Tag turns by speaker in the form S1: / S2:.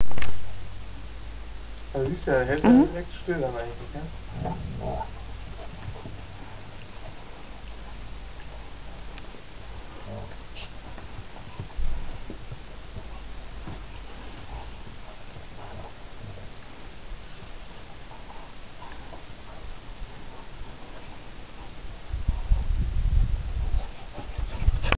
S1: Also siehst du, er hält ja
S2: Mhm.
S1: direkt still dann eigentlich, ja?